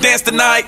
dance tonight.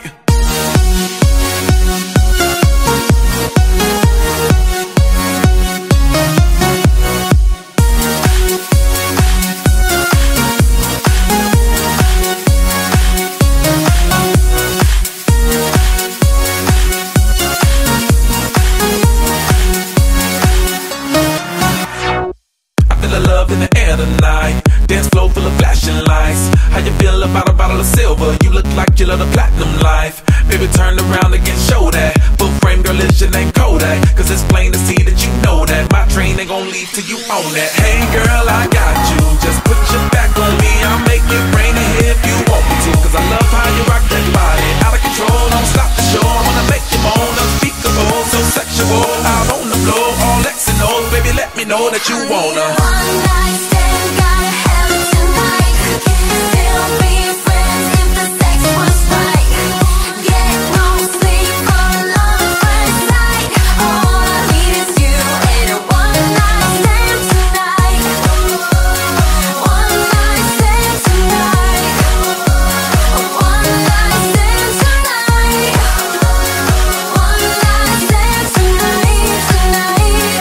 Love in the air tonight. Dance floor full of flashing lights. How you feel about a bottle of silver? You look like you love the platinum life. Baby, turn around again, show that. Full frame, girl, is your name Kodak? Cause it's plain to see that you know that my train ain't gon' leave till you own that. Hey girl, I got you. Just put your back on me. I'll make it rain here if you want me to. Cause I love how you rock that body. Out of control, don't stop the show. I wanna make you moan, unspeakable, so sexual. Out on the floor, all X and O's. Baby, let me know that you wanna. One night stand, gotta have it tonight. Still be friends if the sex was right. Get no sleep for love at first sight. All I need is you and a one night stand tonight. One night stand tonight. One night stand tonight. One night stand tonight.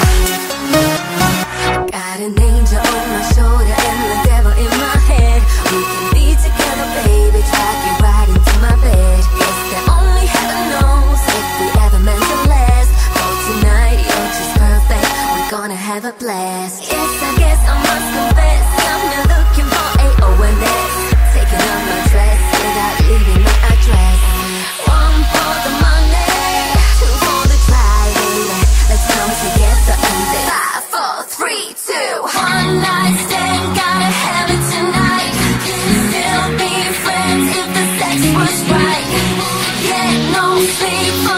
Got an angel on my shoulder and the devil in my head. We can be together, baby, drag you right into my bed. Yes, that only heaven knows if we ever meant to last. Oh, tonight you're just perfect, we're gonna have a blast. Yes, I guess I must confess, I'm not looking for A-O-N-S. Taking off my dress without leaving my address. One for the money, two for the drive, baby. Let's come together and then 5, 4, 3, 2. One night stand, gotta have it tonight. Still be friends if the sex was right. Get no sleep for